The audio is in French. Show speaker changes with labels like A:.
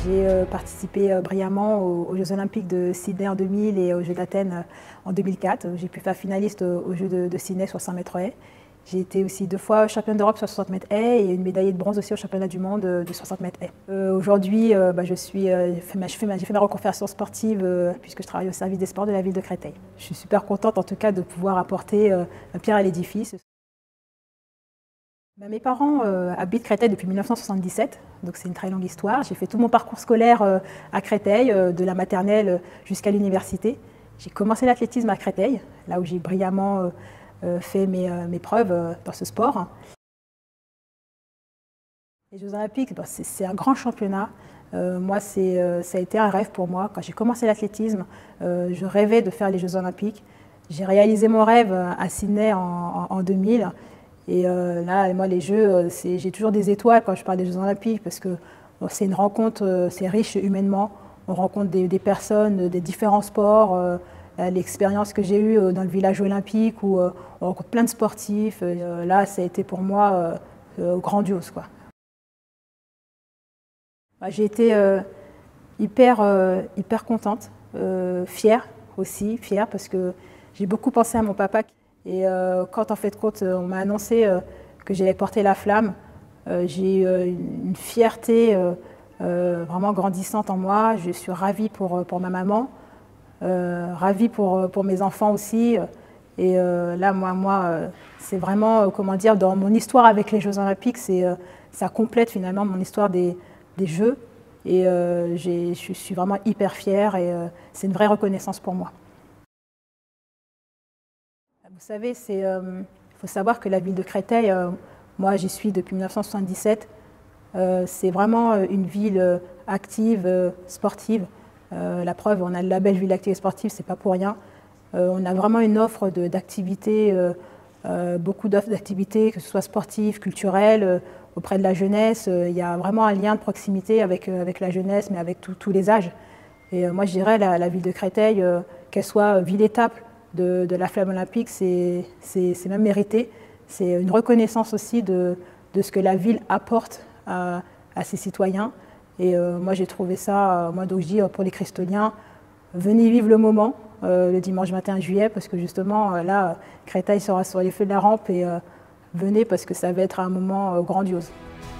A: J'ai participé brillamment aux Jeux Olympiques de Sydney en 2000 et aux Jeux d'Athènes en 2004. J'ai pu faire finaliste aux Jeux de Sydney sur 100 mètres haies. J'ai été aussi 2 fois championne d'Europe sur 60 mètres haies et une médaillée de bronze aussi au championnat du monde de 60 mètres haies. Aujourd'hui, j'ai fait ma reconversion sportive puisque je travaille au service des sports de la ville de Créteil. Je suis super contente en tout cas de pouvoir apporter ma pierre à l'édifice. Mes parents habitent Créteil depuis 1977, donc c'est une très longue histoire. J'ai fait tout mon parcours scolaire à Créteil, de la maternelle jusqu'à l'université. J'ai commencé l'athlétisme à Créteil, là où j'ai brillamment fait mes preuves dans ce sport. Les Jeux Olympiques, c'est un grand championnat. Moi, ça a été un rêve pour moi. Quand j'ai commencé l'athlétisme, je rêvais de faire les Jeux Olympiques. J'ai réalisé mon rêve à Sydney en 2000. Et là, moi, les Jeux, j'ai toujours des étoiles quand je parle des Jeux Olympiques parce que c'est une rencontre, c'est riche humainement. On rencontre des personnes des différents sports. L'expérience que j'ai eue dans le village olympique où on rencontre plein de sportifs. Là, ça a été pour moi grandiose, quoi. J'ai été hyper contente, fière aussi, fière parce que j'ai beaucoup pensé à mon papa. Et quand en fait compte, on m'a annoncé que j'allais porter la flamme, j'ai eu une fierté vraiment grandissante en moi. Je suis ravie pour ma maman, ravie pour mes enfants aussi. Et là, moi c'est vraiment, comment dire, dans mon histoire avec les Jeux Olympiques, ça complète finalement mon histoire des Jeux. Et je suis vraiment hyper fière et c'est une vraie reconnaissance pour moi. Vous savez, il faut savoir que la ville de Créteil, moi j'y suis depuis 1977, c'est vraiment une ville active, sportive. La preuve, on a le label Ville active et sportive, c'est pas pour rien. On a vraiment une offre d'activités, beaucoup d'offres d'activités, que ce soit sportives, culturelles, auprès de la jeunesse. Il y a vraiment un lien de proximité avec la jeunesse, mais avec tous les âges. Et moi je dirais la ville de Créteil, qu'elle soit ville-étape de la flamme olympique, c'est même mérité. C'est une reconnaissance aussi de ce que la ville apporte à ses citoyens. Et moi, j'ai trouvé ça, moi, donc je dis pour les Crestoliens, venez vivre le moment le dimanche 21 juillet, parce que justement, là, Créteil sera sur les feux de la rampe et venez parce que ça va être un moment grandiose.